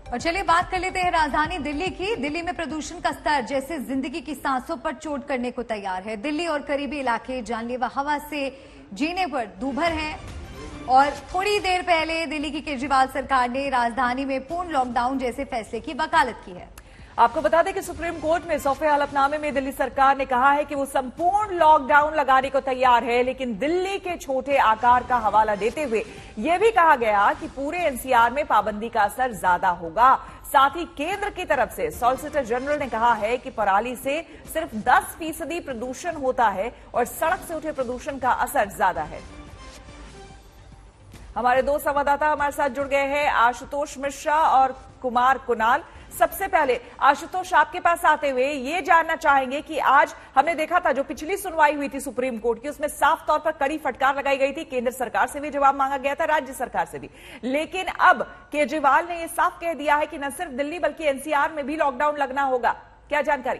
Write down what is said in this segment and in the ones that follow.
और चलिए बात कर लेते हैं राजधानी दिल्ली की। दिल्ली में प्रदूषण का स्तर जैसे जिंदगी की सांसों पर चोट करने को तैयार है। दिल्ली और करीबी इलाके जानलेवा हवा से जीने पर दूभर हैं। और थोड़ी देर पहले दिल्ली की केजरीवाल सरकार ने राजधानी में पूर्ण लॉकडाउन जैसे फैसले की वकालत की है। आपको बता दें कि सुप्रीम कोर्ट में सौफे हलफनामे में दिल्ली सरकार ने कहा है कि वो संपूर्ण लॉकडाउन लगाने को तैयार है, लेकिन दिल्ली के छोटे आकार का हवाला देते हुए यह भी कहा गया कि पूरे एनसीआर में पाबंदी का असर ज्यादा होगा। साथ ही केंद्र की तरफ से सॉलिसिटर जनरल ने कहा है कि पराली से सिर्फ 10% प्रदूषण होता है और सड़क से उठे प्रदूषण का असर ज्यादा है। हमारे दो संवाददाता हमारे साथ जुड़ गए हैं, आशुतोष मिश्रा और कुमार कुणाल। सबसे पहले आशुतोष, आपके पास आते हुए ये जानना चाहेंगे कि आज हमने देखा था जो पिछली सुनवाई हुई थी सुप्रीम कोर्ट की, उसमें साफ तौर पर कड़ी फटकार लगाई गई थी। केंद्र सरकार से भी जवाब मांगा गया था, राज्य सरकार से भी, लेकिन अब केजरीवाल ने यह साफ कह दिया है कि न सिर्फ दिल्ली बल्कि एनसीआर में भी लॉकडाउन लगना होगा। क्या जानकारी?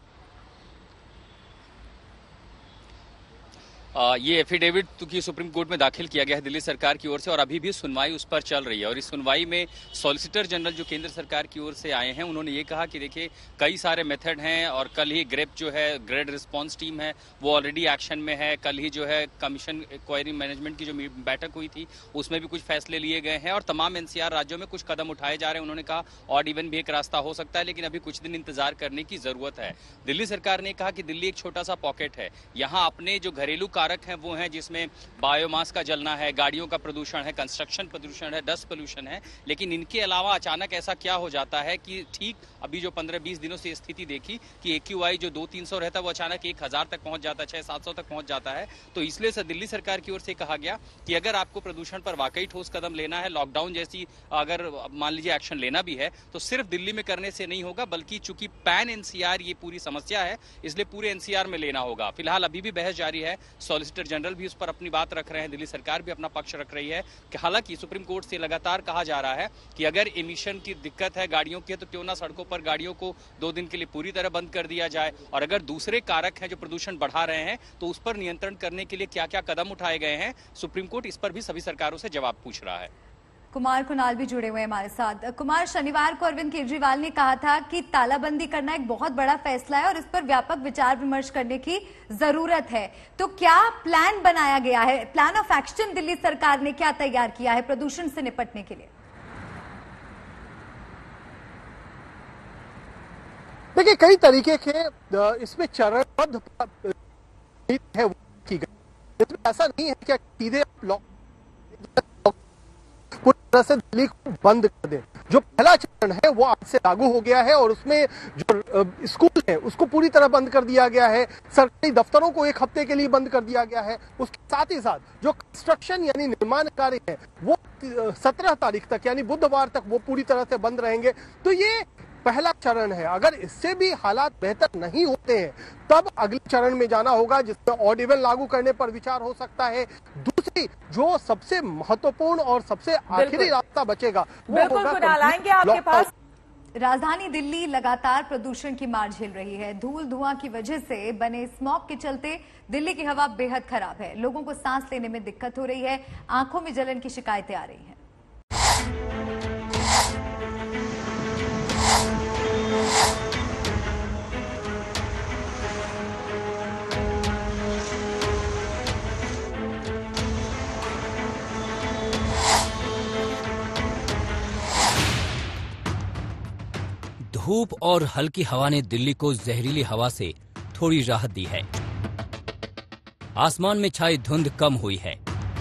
ये एफिडेविट की सुप्रीम कोर्ट में दाखिल किया गया है दिल्ली सरकार की ओर से और अभी भी सुनवाई उस पर चल रही है। और इस सुनवाई में सॉलिसिटर जनरल जो केंद्र सरकार की ओर से आए हैं, उन्होंने ये कहा कि देखिए कई सारे मेथड हैं और कल ही ग्रेप जो है ग्रेड रिस्पांस टीम है वो ऑलरेडी एक्शन में है। कल ही जो है कमीशन क्वायरी मैनेजमेंट की जो बैठक हुई थी उसमें भी कुछ फैसले लिए गए हैं और तमाम एनसीआर राज्यों में कुछ कदम उठाए जा रहे हैं। उन्होंने कहा ऑड इवन भी एक रास्ता हो सकता है, लेकिन अभी कुछ दिन इंतजार करने की जरूरत है। दिल्ली सरकार ने कहा कि दिल्ली एक छोटा सा पॉकेट है, यहाँ अपने जो घरेलू कारक हैं वो हैं जिसमें बायोमास का जलना है, गाड़ियों का प्रदूषण है, कंस्ट्रक्शन प्रदूषण है, डस्ट पोल्यूशन है, लेकिन इनके अलावा अचानक ऐसा क्या हो जाता है कि ठीक अभी जो 15-20 दिनों से स्थिति देखी कि AQI जो 200-300 रहता है वो अचानक 1000 तक पहुंच जाता है, 600-700 तक पहुंच जाता है। तो इसलिए से दिल्ली सरकार की ओर से कहा गया कि अगर आपको प्रदूषण पर वाकई ठोस कदम लेना है, लॉकडाउन जैसी अगर मान लीजिए एक्शन लेना भी है तो सिर्फ दिल्ली में करने से नहीं होगा, बल्कि चूंकि पैन एनसीआर ये पूरी समस्या है इसलिए पूरे एनसीआर में लेना होगा। फिलहाल अभी भी बहस जारी है, सॉलिसिटर जनरल भी उस पर अपनी बात रख रहे हैं, दिल्ली सरकार भी अपना पक्ष रख रही है कि हालांकि सुप्रीम कोर्ट से लगातार कहा जा रहा है कि अगर इमिशन की दिक्कत है गाड़ियों की तो क्यों ना सड़कों पर गाड़ियों को 2 दिन के लिए पूरी तरह बंद कर दिया जाए, और अगर दूसरे कारक हैं जो प्रदूषण बढ़ा रहे हैं तो उस पर नियंत्रण करने के लिए क्या क्या कदम उठाए गए हैं, सुप्रीम कोर्ट इस पर भी सभी सरकारों से जवाब पूछ रहा है। कुमार कुणाल भी जुड़े हुए हैं हमारे साथ। कुमार, शनिवार को अरविंद केजरीवाल ने कहा था कि तालाबंदी करना एक बहुत बड़ा फैसला है और इस पर व्यापक विचार विमर्श करने की जरूरत है, तो क्या प्लान बनाया गया है? प्लान ऑफ एक्शन दिल्ली सरकार ने क्या तैयार किया है प्रदूषण से निपटने के लिए? देखिए, कई तरीके के इसमें चरणबद्ध है की गई। इसमें ऐसा नहीं है कि सीधे पूरी तरह से दिल्ली को बंद कर दे। जो पहला चरण है वो आज से लागू हो गया है और उसमें जो स्कूल है उसको पूरी तरह बंद कर दिया गया है, सरकारी दफ्तरों को 1 हफ्ते के लिए बंद कर दिया गया है। उसके साथ ही साथ जो कंस्ट्रक्शन यानी निर्माण कार्य है वो 17 तारीख तक यानी बुधवार तक वो पूरी तरह से बंद रहेंगे। तो ये पहला चरण है। अगर इससे भी हालात बेहतर नहीं होते हैं तब अगले चरण में जाना होगा जिसमें ऑड इवन लागू करने पर विचार हो सकता है। दूसरी जो सबसे महत्वपूर्ण और सबसे आखिरी रास्ता बचेगा वो होगा आएंगे आपके पास। राजधानी दिल्ली लगातार प्रदूषण की मार झेल रही है। धूल धुआं की वजह से बने स्मॉग के चलते दिल्ली की हवा बेहद खराब है। लोगों को सांस लेने में दिक्कत हो रही है, आंखों में जलन की शिकायतें आ रही हैं। धूप और हल्की हवा ने दिल्ली को जहरीली हवा से थोड़ी राहत दी है। आसमान में छाई धुंध कम हुई है।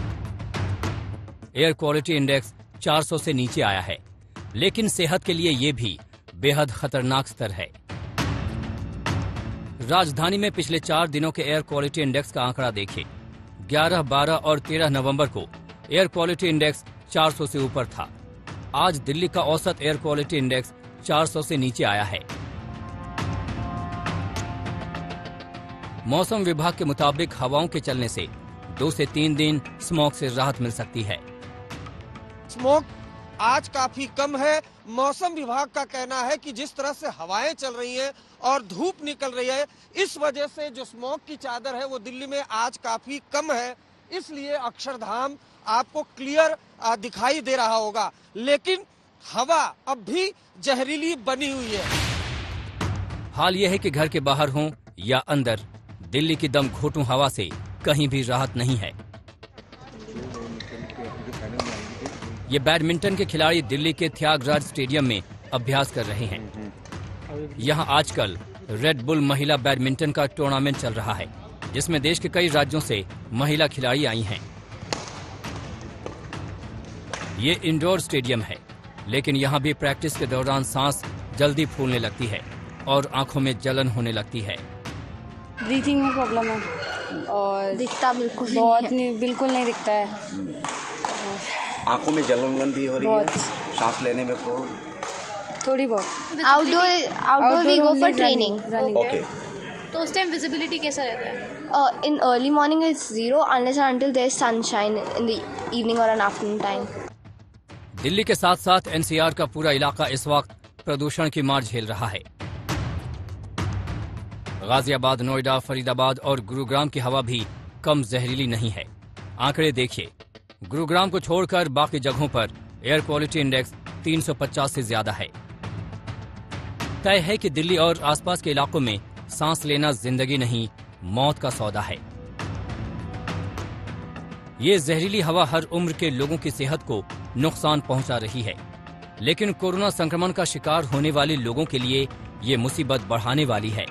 एयर क्वालिटी इंडेक्स 400 से नीचे आया है, लेकिन सेहत के लिए ये भी बेहद खतरनाक स्तर है। राजधानी में पिछले 4 दिनों के एयर क्वालिटी इंडेक्स का आंकड़ा देखिए। 11, 12 और 13 नवंबर को एयर क्वालिटी इंडेक्स 400 से ऊपर था। आज दिल्ली का औसत एयर क्वालिटी इंडेक्स 400 से नीचे आया है। मौसम विभाग के मुताबिक हवाओं के चलने से 2 से 3 दिन स्मॉग से राहत मिल सकती है। स्मॉग आज काफी कम है। मौसम विभाग का कहना है कि जिस तरह से हवाएं चल रही हैं और धूप निकल रही है, इस वजह से जो स्मॉग की चादर है वो दिल्ली में आज काफी कम है। इसलिए अक्षरधाम आपको क्लियर दिखाई दे रहा होगा। लेकिन हवा अब भी जहरीली बनी हुई है। हाल यह है कि घर के बाहर हों या अंदर, दिल्ली की दम घोंटू हवा से कहीं भी राहत नहीं है। ये बैडमिंटन के खिलाड़ी दिल्ली के त्यागराज स्टेडियम में अभ्यास कर रहे हैं। यहाँ आजकल रेड बुल महिला बैडमिंटन का टूर्नामेंट चल रहा है, जिसमें देश के कई राज्यों से महिला खिलाड़ी आई हैं। ये इंडोर स्टेडियम है, लेकिन यहाँ भी प्रैक्टिस के दौरान सांस जल्दी फूलने लगती है और आंखों में जलन होने लगती है। ब्रीथिंग में प्रॉब्लम है और दिखता बिल्कुल बिल्कुल नहीं दिखता है। आंखों में जलन भी हो रही है, सांस लेने में थोड़ी बहुत। Outdoor we go for training. Okay. तो उस टाइम विजिबिलिटी कैसा रहता है? In early morning it's 0 unless and until there is sunshine in the evening और एन आफ्टरनून टाइम। दिल्ली के साथ साथ एनसीआर का पूरा इलाका इस वक्त प्रदूषण की मार झेल रहा है। गाजियाबाद, नोएडा, फरीदाबाद और गुरुग्राम की हवा भी कम जहरीली नहीं है। आंकड़े देखिए, गुरुग्राम को छोड़कर बाकी जगहों पर एयर क्वालिटी इंडेक्स 350 से ज्यादा है। तय है कि दिल्ली और आसपास के इलाकों में सांस लेना जिंदगी नहीं, मौत का सौदा है। ये जहरीली हवा हर उम्र के लोगों की सेहत को नुकसान पहुंचा रही है, लेकिन कोरोना संक्रमण का शिकार होने वाले लोगों के लिए ये मुसीबत बढ़ाने वाली है।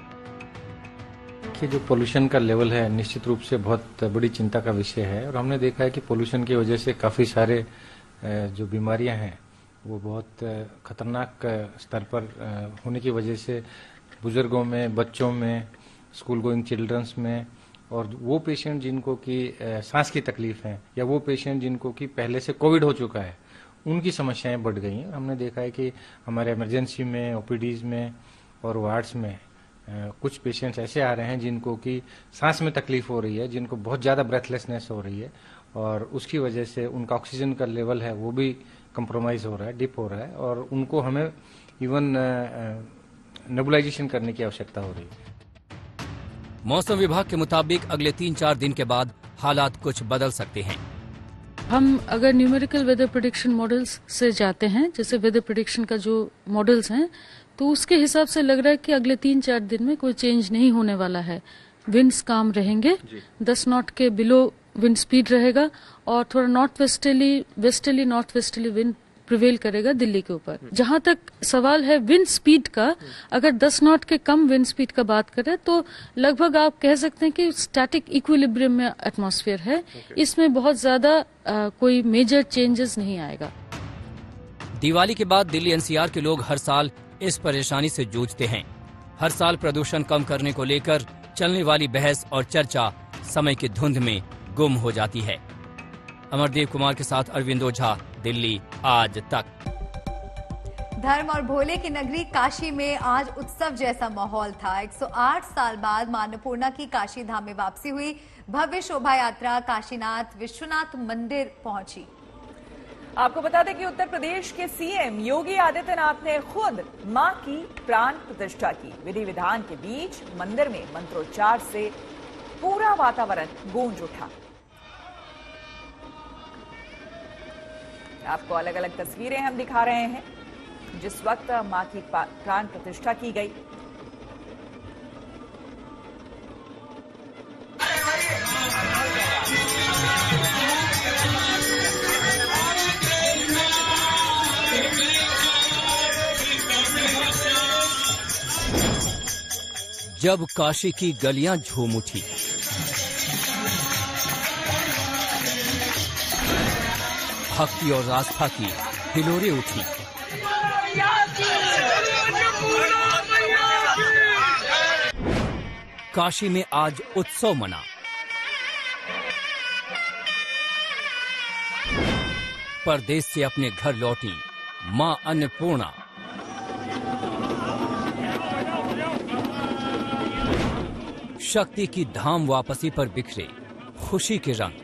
कि जो पोल्यूशन का लेवल है निश्चित रूप से बहुत बड़ी चिंता का विषय है और हमने देखा है कि पोल्यूशन की वजह से काफी सारे जो बीमारियां हैं वो बहुत खतरनाक स्तर पर होने की वजह से बुजुर्गों में, बच्चों में, स्कूल गोइंग चिल्ड्रंस में, और वो पेशेंट जिनको कि सांस की तकलीफ है या वो पेशेंट जिनको कि पहले से कोविड हो चुका है, उनकी समस्याएं बढ़ गई हैं। हमने देखा है कि हमारे इमरजेंसी में, ओपीडीज में और वार्ड्स में कुछ पेशेंट्स ऐसे आ रहे हैं जिनको कि सांस में तकलीफ हो रही है, जिनको बहुत ज़्यादा ब्रेथलेसनेस हो रही है और उसकी वजह से उनका ऑक्सीजन का लेवल है वो भी कंप्रोमाइज हो रहा है, डिप हो रहा है और उनको हमें इवन नेबुलाइजेशन करने की आवश्यकता हो रही है। मौसम विभाग के मुताबिक अगले 3-4 दिन के बाद हालात कुछ बदल सकते हैं। हम अगर न्यूमेरिकल वेदर प्रेडिक्शन मॉडल्स से जाते हैं, जैसे वेदर प्रेडिक्शन का जो मॉडल्स हैं, तो उसके हिसाब से लग रहा है कि अगले 3-4 दिन में कोई चेंज नहीं होने वाला है। विंड्स काम रहेंगे, 10 नॉट के बिलो विंड स्पीड रहेगा और थोड़ा नॉर्थ वेस्टर्ली विंड प्रिवेल करेगा दिल्ली के ऊपर। जहां तक सवाल है विंड स्पीड का, अगर 10 नॉट के कम विंड स्पीड का बात करें तो लगभग आप कह सकते हैं कि स्टैटिक इक्विलिब्रियम में एटमॉस्फेयर है। इसमें बहुत ज्यादा कोई मेजर चेंजेस नहीं आएगा। दिवाली के बाद दिल्ली एनसीआर के लोग हर साल इस परेशानी से जूझते हैं। हर साल प्रदूषण कम करने को लेकर चलने वाली बहस और चर्चा समय की धुंध में गुम हो जाती है। अमरदेव कुमार के साथ अरविंद ओझा, दिल्ली आज तक। धर्म और भोले की नगरी काशी में आज उत्सव जैसा माहौल था। 108 साल बाद मां अन्नपूर्णा की काशी धाम में वापसी हुई। भव्य शोभा यात्रा काशीनाथ विश्वनाथ मंदिर पहुंची। आपको बता दें कि उत्तर प्रदेश के सीएम योगी आदित्यनाथ ने खुद मां की प्राण प्रतिष्ठा की। विधि विधान के बीच मंदिर में मंत्रोच्चार से पूरा वातावरण गूंज उठा। आपको अलग अलग तस्वीरें हम दिखा रहे हैं जिस वक्त मां की प्राण प्रतिष्ठा की गई। जब काशी की गलियां झूम उठी, भक्ति और आस्था की हिलोरें उठी, काशी में आज उत्सव मना। परदेश से अपने घर लौटी मां अन्नपूर्णा। शक्ति की धाम वापसी पर बिखरे खुशी के रंग।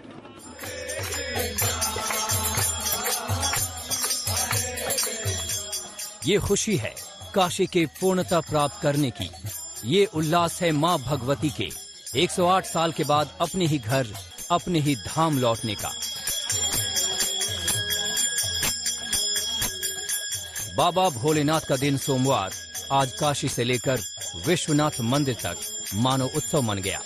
ये खुशी है काशी के पूर्णता प्राप्त करने की। ये उल्लास है मां भगवती के 108 साल के बाद अपने ही घर, अपने ही धाम लौटने का। बाबा भोलेनाथ का दिन सोमवार आज काशी से लेकर विश्वनाथ मंदिर तक मानो उत्सव मन गया।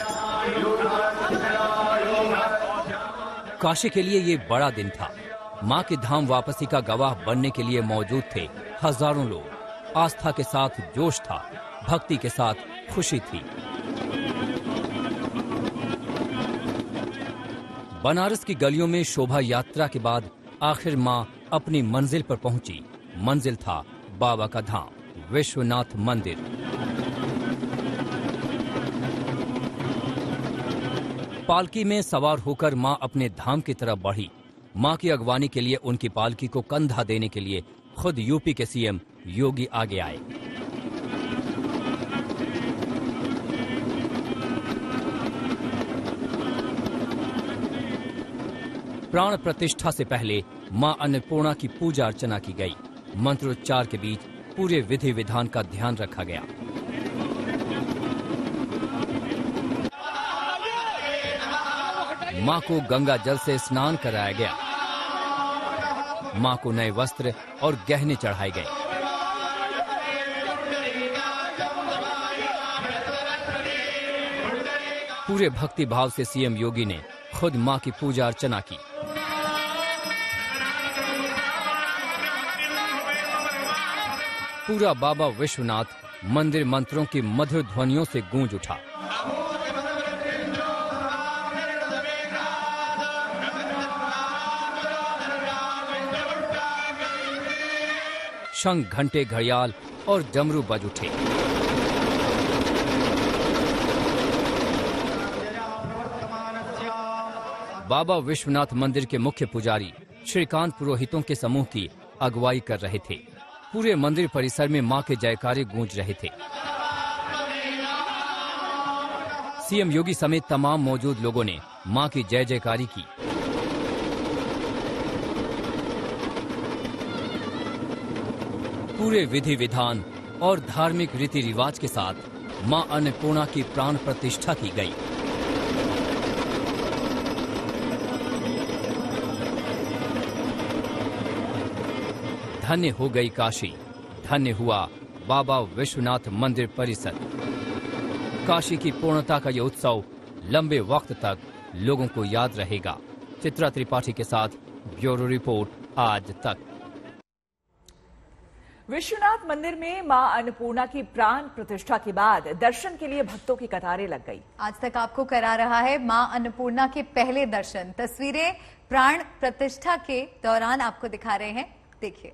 काशी के लिए ये बड़ा दिन था। मां की धाम वापसी का गवाह बनने के लिए मौजूद थे हजारों लोग। आस्था के साथ जोश था, भक्ति के साथ खुशी थी। बनारस की गलियों में शोभा यात्रा के बाद आखिर मां अपनी मंजिल पर पहुंची। मंजिल था बाबा का धाम, विश्वनाथ मंदिर। पालकी में सवार होकर मां अपने धाम की तरफ बढ़ी। मां की अगवानी के लिए उनकी पालकी को कंधा देने के लिए खुद यूपी के सीएम योगी आगे आए। प्राण प्रतिष्ठा से पहले मां अन्नपूर्णा की पूजा अर्चना की गई। मंत्रोच्चार के बीच पूरे विधि विधान का ध्यान रखा गया। मां को गंगा जल से स्नान कराया गया। मां को नए वस्त्र और गहने चढ़ाए गए। पूरे भक्ति भाव से सीएम योगी ने खुद मां की पूजा अर्चना की। पूरा बाबा विश्वनाथ मंदिर मंत्रों की मधुर ध्वनियों से गूंज उठा। शंख, घंटे, घड़ियाल और डमरू बज उठे। बाबा विश्वनाथ मंदिर के मुख्य पुजारी श्रीकांत पुरोहितों के समूह की अगुवाई कर रहे थे। पूरे मंदिर परिसर में मां के जयकारे गूंज रहे थे। सीएम योगी समेत तमाम मौजूद लोगों ने मां की जय जयकारी की। पूरे विधि विधान और धार्मिक रीति रिवाज के साथ मां अन्नपूर्णा की प्राण प्रतिष्ठा की गई। धन्य हो गई काशी, धन्य हुआ बाबा विश्वनाथ मंदिर परिसर। काशी की पूर्णता का यह उत्सव लंबे वक्त तक लोगों को याद रहेगा। चित्रा त्रिपाठी के साथ ब्यूरो रिपोर्ट, आज तक। विश्वनाथ मंदिर में मां अन्नपूर्णा की प्राण प्रतिष्ठा के बाद दर्शन के लिए भक्तों की कतारें लग गई। आज तक आपको करा रहा है मां अन्नपूर्णा के पहले दर्शन। तस्वीरें प्राण प्रतिष्ठा के दौरान आपको दिखा रहे हैं, देखिए।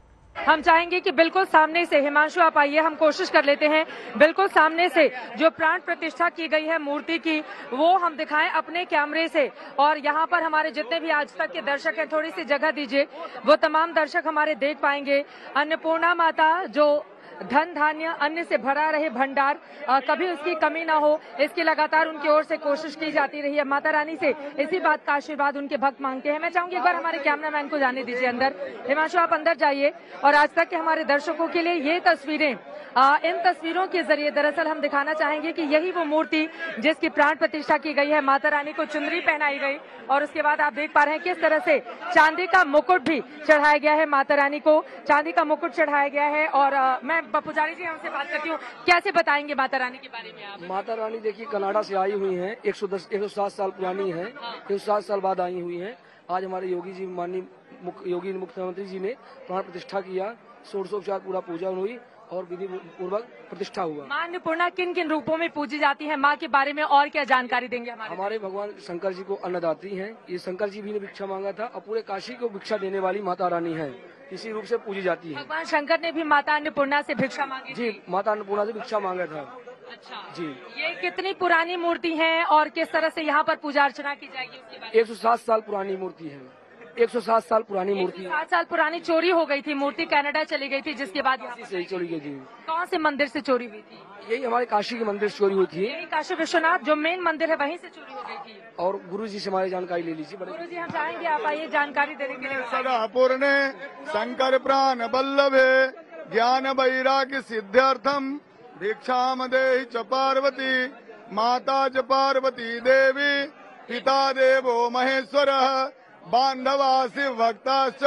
हम चाहेंगे कि बिल्कुल सामने से, हिमांशु आप आइए, हम कोशिश कर लेते हैं बिल्कुल सामने से जो प्राण प्रतिष्ठा की गई है मूर्ति की, वो हम दिखाएं अपने कैमरे से। और यहाँ पर हमारे जितने भी आज तक के दर्शक हैं, थोड़ी सी जगह दीजिए, वो तमाम दर्शक हमारे देख पाएंगे। अन्नपूर्णा माता जो धन धान्य अन्न से भरा रहे भंडार, कभी उसकी कमी ना हो, इसकी लगातार उनकी ओर से कोशिश की जाती रही है। माता रानी से इसी बात का आशीर्वाद उनके भक्त मांगते हैं। मैं चाहूंगी एक बार हमारे कैमरामैन को जाने दीजिए अंदर। हिमांशु आप अंदर जाइए और आज तक के हमारे दर्शकों के लिए ये तस्वीरें, इन तस्वीरों के जरिए दरअसल हम दिखाना चाहेंगे कि यही वो मूर्ति जिसकी प्राण प्रतिष्ठा की गई है। माता रानी को चुनरी पहनाई गई और उसके बाद आप देख पा रहे हैं किस तरह से चांदी का मुकुट भी चढ़ाया गया है। माता रानी को चांदी का मुकुट चढ़ाया गया है। और मैं पुजारी जी हमसे बात करती हूँ, कैसे बताएंगे माता रानी के बारे में आप? माता रानी देखिए कनाडा से आई हुई हैं, 107 साल पुरानी है, 107 साल बाद आई हुई हैं। आज हमारे योगी जी, माननीय योगी मुख्यमंत्री जी ने प्राण प्रतिष्ठा किया, षोडशोपचार पूरा पूजा हुई और विधि पूर्वक प्रतिष्ठा हुआ। मां अन्नपूर्णा किन किन रूपों में पूजी जाती है? मां के बारे में और क्या जानकारी देंगे हमारे भगवान शंकर जी को अन्नदात्री हैं। ये शंकर जी भी ने भिक्षा मांगा था और पूरे काशी को भिक्षा देने वाली माता रानी है, इसी रूप से पूजी जाती है। भगवान शंकर ने भी माता अन्नपूर्णा से भिक्षा मांगी? जी, माता अन्नपूर्णा से भिक्षा मांगा था। अच्छा जी। ये कितनी पुरानी मूर्ति है और किस तरह से यहाँ पर पूजा अर्चना की जाएगी उसके बारे में? 107 साल पुरानी मूर्ति है, 107 साल पुरानी मूर्ति है। 7 साल पुरानी चोरी हो गई थी मूर्ति, कनाडा चली गई थी, जिसके बाद यहाँ से चोरी गई थी। कौन से मंदिर से चोरी हुई थी? यही हमारे काशी के मंदिर से चोरी हुई थी। यही काशी विश्वनाथ जो मेन मंदिर है वहीं से चोरी हो गई थी। और गुरुजी से हमारी जानकारी ले लीजिए। गुरुजी हम चाहेंगे आप आइए जानकारी देने के लिए। सदा पूर्णे शंकर प्राण बल्लभे ज्ञान वैराग्य सिद्ध्यर्थम भिक्षाम देहि च पार्वती माता च पार्वती देवी पिता देवो महेश्वर बांधवा शिव भक्ताश्च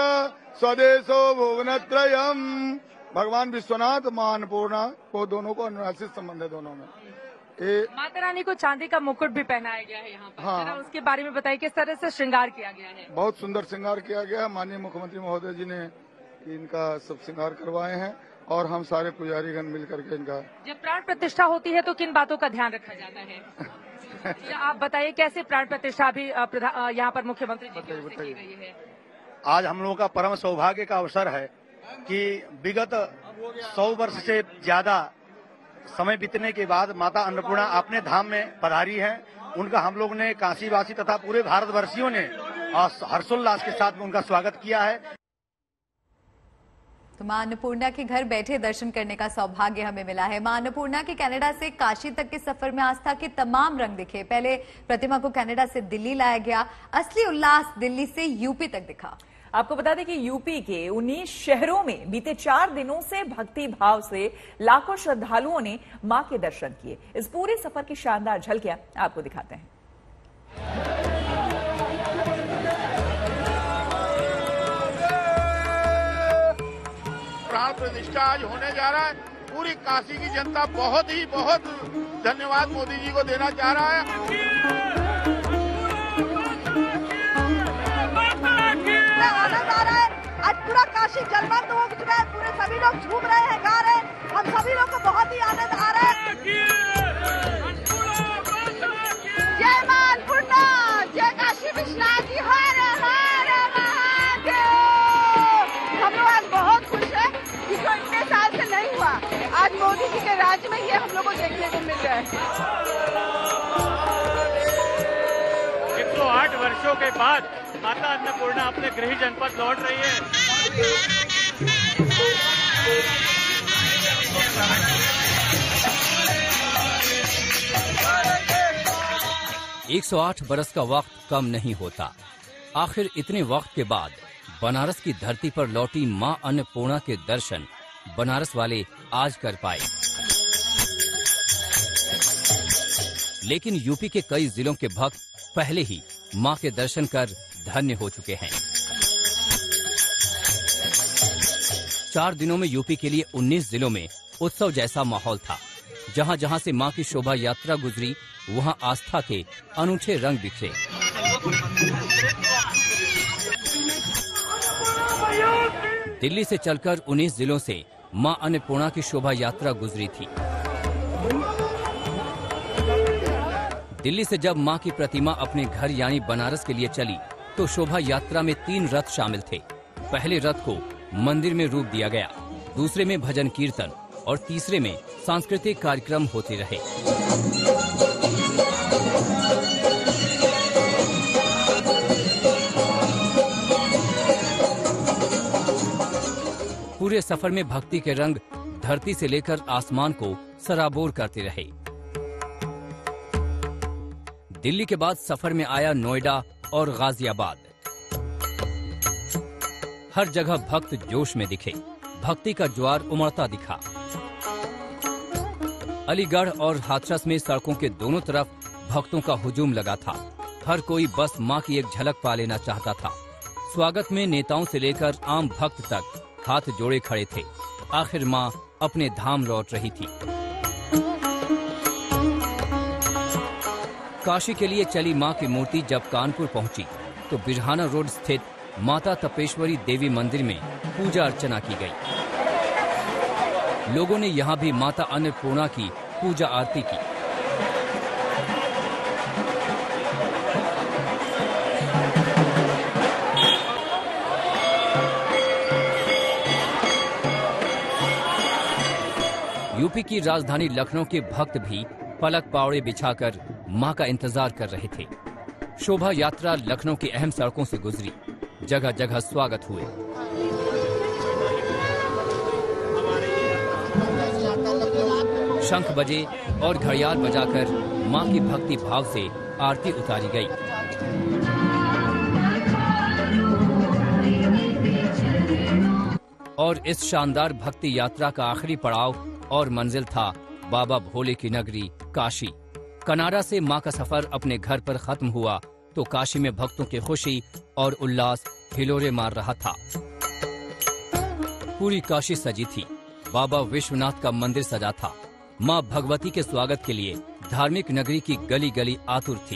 स्वदेशो भुवनत्रयम्। भगवान विश्वनाथ मां अन्नपूर्णा को दोनों को अनुनासिक संबंध है दोनों में। माता रानी को चांदी का मुकुट भी पहनाया गया है यहाँ पर। हाँ। जरा उसके बारे में बताइए, किस तरह से श्रृंगार किया गया है? बहुत सुंदर श्रृंगार किया गया। माननीय मुख्यमंत्री महोदय जी ने इनका सब श्रृंगार करवाए हैं और हम सारे पुजारीगण मिलकर के इनका। जब प्राण प्रतिष्ठा होती है तो किन बातों का ध्यान रखा जाता है? आप बताइए कैसे प्राण प्रतिष्ठा भी यहाँ पर मुख्यमंत्री जी की ओर से की गई है? आज हम लोगों का परम सौभाग्य का अवसर है कि विगत 100 वर्ष से ज्यादा समय बीतने के बाद माता अन्नपूर्णा अपने धाम में पधारी हैं। उनका हम लोग ने काशीवासी तथा पूरे भारतवर्षियों ने हर्षोल्लास के साथ में उनका स्वागत किया है। तो मां अन्नपूर्णा के घर बैठे दर्शन करने का सौभाग्य हमें मिला है। मां अन्नपूर्णा के कनाडा से काशी तक के सफर में आस्था के तमाम रंग दिखे। पहले प्रतिमा को कनाडा से दिल्ली लाया गया, असली उल्लास दिल्ली से यूपी तक दिखा। आपको बता दें कि यूपी के 19 शहरों में बीते 4 दिनों से भक्ति भाव से लाखों श्रद्धालुओं ने मां के दर्शन किए। इस पूरे सफर की शानदार झलकियां आपको दिखाते हैं। प्राण प्रतिष्ठा आज होने जा रहा है। पूरी काशी की जनता बहुत धन्यवाद मोदी जी को देना चाह रहा है। आनंद आ रहा है। आज पूरा काशी जलमग्न हो चुका है। पूरे सभी लोग झूम रहे हैं, गा रहे हैं। हम सभी लोग को बहुत ही आनंद आ रहा है। जय मां अन्नपूर्णा, जय काशी विश्वनाथ जी, हर हर महादेव। हम लोग आज बहुत खुश हैं, जो इतने साल से नहीं हुआ। आज मोदी जी के राज्य में ये हम लोग को देखने को मिल रहा है। 108 वर्षों के बाद माता अन्नपूर्णा अपने गृह जनपद लौट रही है। 108 बरस का वक्त कम नहीं होता। आखिर इतने वक्त के बाद बनारस की धरती पर लौटी मां अन्नपूर्णा के दर्शन बनारस वाले आज कर पाए। लेकिन यूपी के कई जिलों के भक्त पहले ही मां के दर्शन कर धन्य हो चुके हैं। 4 दिनों में यूपी के लिए 19 जिलों में उत्सव जैसा माहौल था। जहां जहां से मां की शोभा यात्रा गुजरी, वहां आस्था के अनूठे रंग बिखरे। दिल्ली से चलकर 19 जिलों से मां अन्नपूर्णा की शोभा यात्रा गुजरी थी। दिल्ली से जब मां की प्रतिमा अपने घर यानी बनारस के लिए चली, तो शोभा यात्रा में 3 रथ शामिल थे। पहले रथ को मंदिर में रूप दिया गया, दूसरे में भजन कीर्तन और तीसरे में सांस्कृतिक कार्यक्रम होते रहे। पूरे सफर में भक्ति के रंग धरती से लेकर आसमान को सराबोर करते रहे। दिल्ली के बाद सफर में आया नोएडा और गाजियाबाद। हर जगह भक्त जोश में दिखे, भक्ति का ज्वार उमड़ता दिखा। अलीगढ़ और हाथरस में सड़कों के दोनों तरफ भक्तों का हुजूम लगा था। हर कोई बस मां की एक झलक पा लेना चाहता था। स्वागत में नेताओं से लेकर आम भक्त तक हाथ जोड़े खड़े थे। आखिर मां अपने धाम लौट रही थी। काशी के लिए चली मां की मूर्ति जब कानपुर पहुंची, तो बिरहाना रोड स्थित माता तपेश्वरी देवी मंदिर में पूजा अर्चना की गई। लोगों ने यहां भी माता अन्नपूर्णा की पूजा आरती की। यूपी की राजधानी लखनऊ के भक्त भी पलक पावड़े बिछाकर मां का इंतजार कर रहे थे। शोभा यात्रा लखनऊ की अहम सड़कों से गुजरी, जगह जगह स्वागत हुए। शंख बजे और घड़ियाल बजाकर मां की भक्ति भाव से आरती उतारी गई। और इस शानदार भक्ति यात्रा का आखिरी पड़ाव और मंजिल था बाबा भोले की नगरी काशी। कनाडा से मां का सफर अपने घर पर खत्म हुआ, तो काशी में भक्तों की खुशी और उल्लास हिलोरे मार रहा था। पूरी काशी सजी थी। बाबा विश्वनाथ का मंदिर सजा था। मां भगवती के स्वागत के लिए धार्मिक नगरी की गली गली आतुर थी।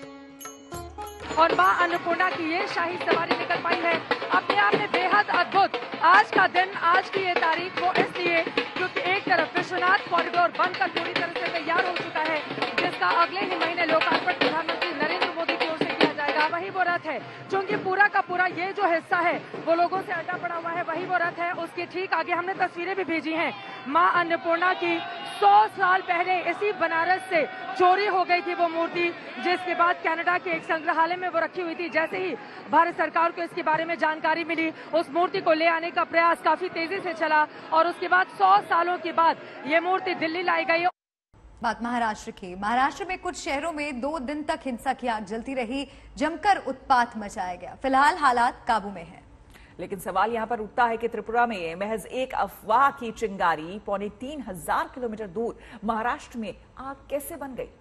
और मां अन्नपूर्णा की ये शाही सवारी निकल पाई है, अपने आप में बेहद अद्भुत। आज का दिन, आज की ये तारीख वो इसलिए क्योंकि एक तरफ विश्वनाथ कॉरिडोर बनकर पूरी तरह से तैयार हो चुका है, जिसका अगले ही महीने लोकार्पण प्रधानमंत्री नरेंद्र मोदी की ओर से किया जाएगा। वही वो रथ है, क्योंकि पूरा का पूरा ये जो हिस्सा है वो लोगों से अड्डा पड़ा हुआ है। वही वो रथ है, उसके ठीक आगे हमने तस्वीरें भी भेजी हैं। मां अन्नपूर्णा की 100 साल पहले इसी बनारस से चोरी हो गई थी वो मूर्ति, जिसके बाद कनाडा के एक संग्रहालय में वो रखी हुई थी। जैसे ही भारत सरकार को इसके बारे में जानकारी मिली, उस मूर्ति को ले आने का प्रयास काफी तेजी से चला और उसके बाद 100 सालों के बाद ये मूर्ति दिल्ली लाई गई। बात महाराष्ट्र की। महाराष्ट्र में कुछ शहरों में 2 दिन तक हिंसा की आग जलती रही, जमकर उत्पात मचाया गया। फिलहाल हालात काबू में है, लेकिन सवाल यहां पर उठता है कि त्रिपुरा में महज एक अफवाह की चिंगारी 3500 किलोमीटर दूर महाराष्ट्र में आग कैसे बन गई।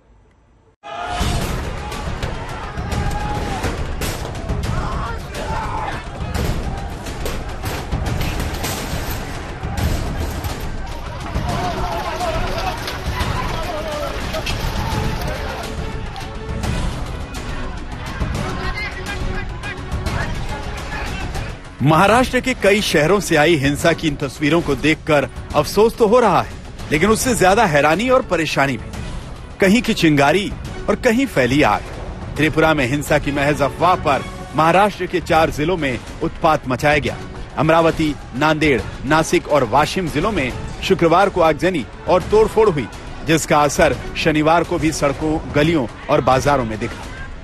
महाराष्ट्र के कई शहरों से आई हिंसा की इन तस्वीरों को देखकर अफसोस तो हो रहा है, लेकिन उससे ज्यादा हैरानी और परेशानी भी। कहीं की चिंगारी और कहीं फैली आग। त्रिपुरा में हिंसा की महज अफवाह पर महाराष्ट्र के 4 जिलों में उत्पात मचाया गया। अमरावती, नांदेड़, नासिक और वाशिम जिलों में शुक्रवार को आगजनी और तोड़फोड़ हुई, जिसका असर शनिवार को भी सड़कों, गलियों और बाजारों में दिखा।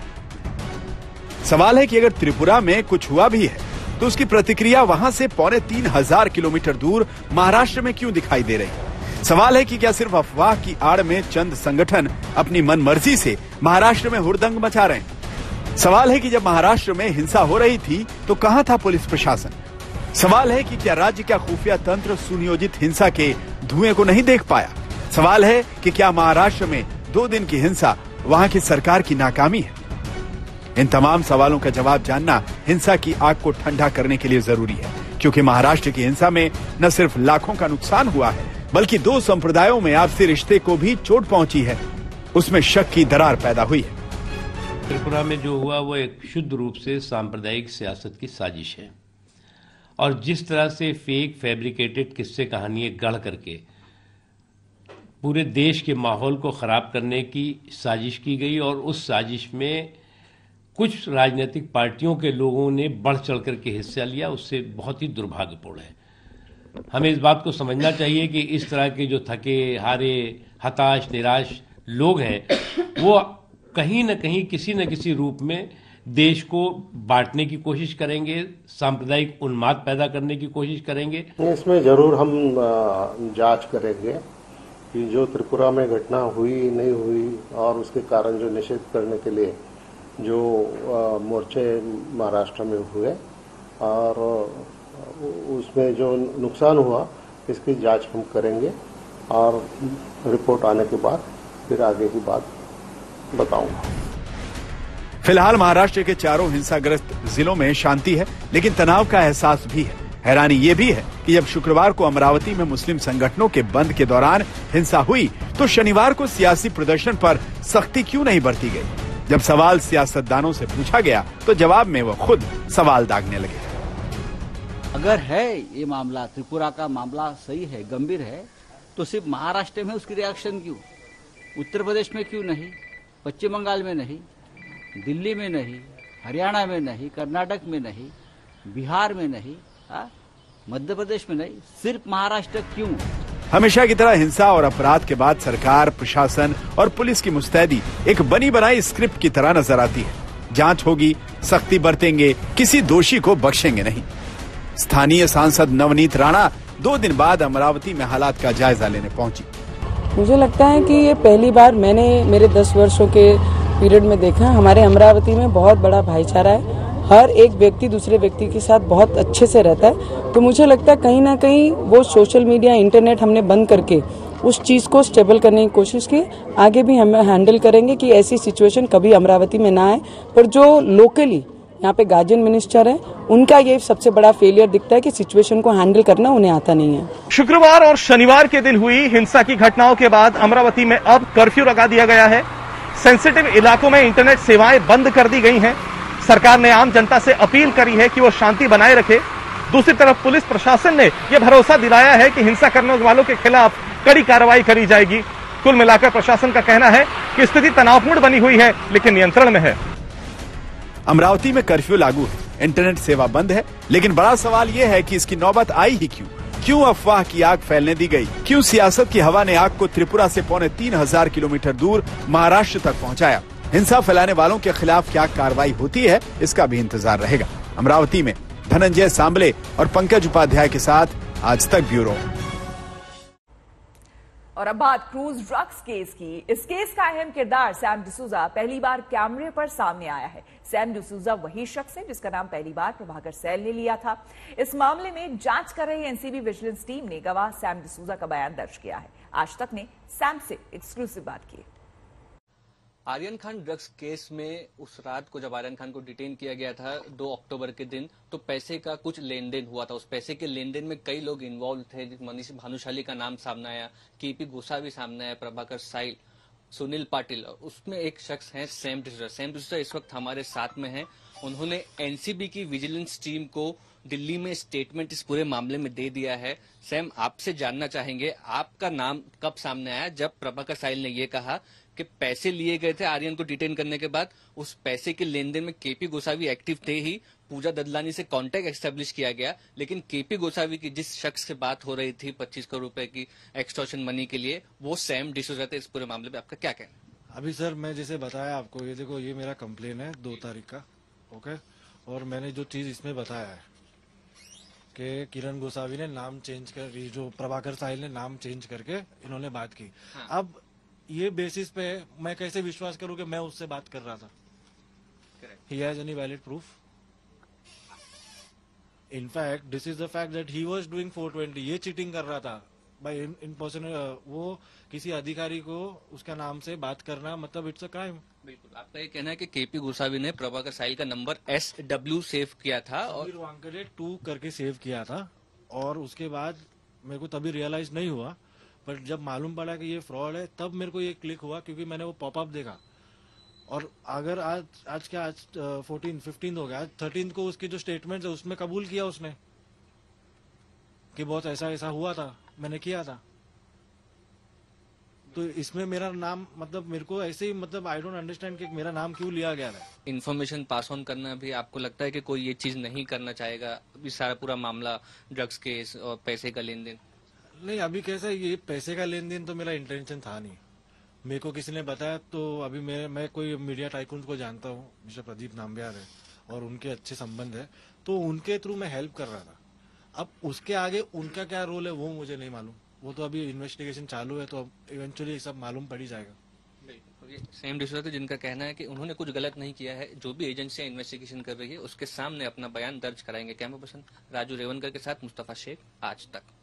सवाल है कि अगर त्रिपुरा में कुछ हुआ भी है तो उसकी प्रतिक्रिया वहां से 3500 किलोमीटर दूर महाराष्ट्र में क्यों दिखाई दे रही। सवाल है कि क्या सिर्फ अफवाह की आड़ में चंद संगठन अपनी मनमर्जी से महाराष्ट्र में हुड़दंग मचा रहे हैं। सवाल है कि जब महाराष्ट्र में हिंसा हो रही थी तो कहां था पुलिस प्रशासन। सवाल है कि क्या राज्य का खुफिया तंत्र सुनियोजित हिंसा के धुएं को नहीं देख पाया। सवाल है कि क्या महाराष्ट्र में 2 दिन की हिंसा वहां की सरकार की नाकामी है। इन तमाम सवालों का जवाब जानना हिंसा की आग को ठंडा करने के लिए जरूरी है, क्योंकि महाराष्ट्र की हिंसा में न सिर्फ लाखों का नुकसान हुआ है, बल्कि 2 संप्रदायों में आपसी रिश्ते को भी चोट पहुंची है। उसमें शक की दरार पैदा हुई है। त्रिपुरा में जो हुआ वो एक शुद्ध रूप से सांप्रदायिक सियासत की साजिश है, और जिस तरह से फेक फैब्रिकेटेड किस्से कहानियां गढ़ करके पूरे देश के माहौल को खराब करने की साजिश की गई, और उस साजिश में कुछ राजनीतिक पार्टियों के लोगों ने बढ़ चढ़ करके हिस्सा लिया, उससे बहुत ही दुर्भाग्यपूर्ण है। हमें इस बात को समझना चाहिए कि इस तरह के जो थके हारे, हताश, निराश लोग हैं, वो कहीं न कहीं किसी न किसी रूप में देश को बांटने की कोशिश करेंगे, सांप्रदायिक उन्माद पैदा करने की कोशिश करेंगे। इसमें जरूर हम जांच करेंगे कि जो त्रिपुरा में घटना हुई नहीं हुई और उसके कारण जो निषेध करने के लिए जो मोर्चे महाराष्ट्र में हुए और उसमें जो नुकसान हुआ इसकी जांच हम करेंगे, और रिपोर्ट आने के बाद फिर आगे की बात बताऊंगा। फिलहाल महाराष्ट्र के 4 हिंसाग्रस्त जिलों में शांति है, लेकिन तनाव का एहसास भी है। हैरानी ये भी है कि जब शुक्रवार को अमरावती में मुस्लिम संगठनों के बंद के दौरान हिंसा हुई तो शनिवार को सियासी प्रदर्शन पर सख्ती क्यों नहीं बरती गई। जब सवाल सियासतदानों से पूछा गया तो जवाब में वो खुद सवाल दागने लगे। अगर है ये मामला, त्रिपुरा का मामला सही है, गंभीर है, तो सिर्फ महाराष्ट्र में उसकी रिएक्शन क्यों, उत्तर प्रदेश में क्यों नहीं, पश्चिम बंगाल में नहीं, दिल्ली में नहीं, हरियाणा में नहीं, कर्नाटक में नहीं, बिहार में नहीं, मध्य प्रदेश में नहीं, सिर्फ महाराष्ट्र क्यों। हमेशा की तरह हिंसा और अपराध के बाद सरकार, प्रशासन और पुलिस की मुस्तैदी एक बनी बनाई स्क्रिप्ट की तरह नजर आती है। जांच होगी, सख्ती बरतेंगे, किसी दोषी को बख्शेंगे नहीं। स्थानीय सांसद नवनीत राणा 2 दिन बाद अमरावती में हालात का जायजा लेने पहुंची। मुझे लगता है कि ये पहली बार मैंने मेरे 10 वर्षों के पीरियड में देखा। हमारे अमरावती में बहुत बड़ा भाईचारा है, हर एक व्यक्ति दूसरे व्यक्ति के साथ बहुत अच्छे से रहता है। तो मुझे लगता है कहीं ना कहीं वो सोशल मीडिया, इंटरनेट हमने बंद करके उस चीज को स्टेबल करने की कोशिश की। आगे भी हम हैंडल करेंगे कि ऐसी सिचुएशन कभी अमरावती में ना आए। पर जो लोकली यहाँ पे गार्जियन मिनिस्टर है, उनका ये सबसे बड़ा फेलियर दिखता है कि सिचुएशन को हैंडल करना उन्हें आता नहीं है। शुक्रवार और शनिवार के दिन हुई हिंसा की घटनाओं के बाद अमरावती में अब कर्फ्यू लगा दिया गया है। सेंसिटिव इलाकों में इंटरनेट सेवाएं बंद कर दी गई हैं। सरकार ने आम जनता से अपील करी है कि वो शांति बनाए रखे। दूसरी तरफ पुलिस प्रशासन ने यह भरोसा दिलाया है कि हिंसा करने वालों के खिलाफ कड़ी कार्रवाई करी जाएगी। कुल मिलाकर प्रशासन का कहना है कि स्थिति तनावपूर्ण बनी हुई है लेकिन नियंत्रण में है। अमरावती में कर्फ्यू लागू है, इंटरनेट सेवा बंद है, लेकिन बड़ा सवाल यह है कि इसकी नौबत आई ही क्यों अफवाह की आग फैलने दी गई? क्यों सियासत की हवा ने आग को त्रिपुरा से 3,500 किलोमीटर दूर महाराष्ट्र तक पहुंचाया? हिंसा फैलाने वालों के खिलाफ क्या कार्रवाई होती है, इसका भी इंतजार रहेगा। अमरावती में धनंजय सांबले और पंकज उपाध्याय के साथ आज तक ब्यूरो। और अब बात क्रूज ड्रग्स केस की। इस केस का अहम किरदार सैम डिसूजा पहली बार कैमरे पर सामने आया है। सैम डिसूजा वही शख्स है जिसका नाम पहली बार प्रभाकर सैल ने लिया था। इस मामले में जांच कर रही एनसीबी विजिलेंस टीम ने गवाह सैम डिसूजा का बयान दर्ज किया है। आज तक ने सैम से एक्सक्लूसिव बात की। आर्यन खान ड्रग्स केस में उस रात को जब आर्यन खान को डिटेन किया गया था 2 अक्टूबर के दिन, तो पैसे का कुछ लेन देन हुआ था। उस पैसे के लेन देन में कई लोग इन्वॉल्व थे। मनीष भानुशाली का नाम सामने आया, केपी गोसावी सामने आया, प्रभाकर साइल, सुनील पाटिल, उसमें एक शख्स है सैम डिसूजा। सैम डिसूजा इस वक्त हमारे साथ में है। उन्होंने एनसीबी की विजिलेंस टीम को दिल्ली में स्टेटमेंट इस पूरे मामले में दे दिया है। सैम, आपसे जानना चाहेंगे आपका नाम कब सामने आया जब प्रभाकर साइल ने ये कहा कि पैसे लिए गए थे आर्यन को डिटेन करने के बाद? उस पैसे के लेन देन में केपी गोसावी एक्टिव थे ही, पूजा ददलानी से कांटेक्ट एस्टेब्लिश किया गया, लेकिन केपी गोसावी की जिस शख्स से बात हो रही थी 25 करोड़ रुपए की एक्सटॉर्शन मनी के लिए, वो सैम डिसूजा थे। इस पूरे मामले में आपका क्या कहना? अभी सर मैं जैसे बताया आपको, ये देखो, ये मेरा कंप्लेन है 2 तारीख का, ओके। और मैंने जो चीज इसमें बताया है कि किरण गोसावी ने नाम चेंज कर, जो प्रभाकर साहिल ने नाम चेंज करके इन्होंने बात की। हाँ। अब ये बेसिस पे मैं कैसे विश्वास करूं कि मैं उससे बात कर रहा था? He has any valid proof? In fact this is the fact that he was doing 420। ये चीटिंग कर रहा था बाय इन पर्सन। वो किसी अधिकारी को उसका नाम से बात करना, मतलब इट्स अ क्राइम। बिल्कुल, आपका ये कहना है कि केपी गोसावी ने प्रभाकर साहिल का नंबर SW सेव किया था और वांकड़े 2 करके सेव किया था, और उसके बाद मेरे को तभी रियलाइज नहीं हुआ, पर जब मालूम पड़ा कि ये फ्रॉड है तब मेरे को ये क्लिक हुआ, क्योंकि मैंने वो पॉपअप देखा। और अगर आज 15 हो गया, आज 13 को उसकी जो स्टेटमेंट है उसमें कबूल किया उसने कि बहुत ऐसा हुआ था, मैंने किया था। तो इसमें मेरा नाम, मतलब मेरे को ऐसे ही, मतलब आई डोंट अंडरस्टैंड कि मेरा नाम क्यों लिया गया है। इन्फॉर्मेशन पास ऑन करना भी आपको लगता है कि कोई ये चीज नहीं करना चाहेगा? अभी सारा पूरा मामला ड्रग्स केस और पैसे का लेन देन नहीं, अभी कैसा है, ये पैसे का लेन देन तो मेरा इंटेंशन था नहीं। मेरे को किसी ने बताया, तो अभी मैं कोई मीडिया टाइकून को जानता हूँ, जिसे प्रदीप नाम्बियार है, और उनके अच्छे संबंध है, तो उनके थ्रू मैं हेल्प कर रहा था। अब उसके आगे उनका क्या रोल है वो मुझे नहीं मालूम। वो तो अभी इन्वेस्टिगेशन चालू है, तो अब इवेंचुअली सब मालूम पड़ ही जाएगा। सैम डिसूजा थे जिनका कहना है कि उन्होंने कुछ गलत नहीं किया है। जो भी एजेंसियां इन्वेस्टिगेशन कर रही है उसके सामने अपना बयान दर्ज कराएंगे। कैमरा पर्सन राजू रेवनकर के साथ मुस्तफा शेख, आज तक।